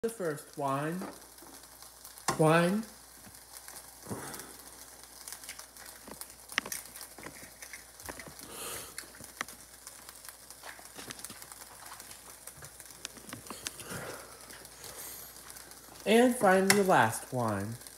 The first one. One. And find the last one.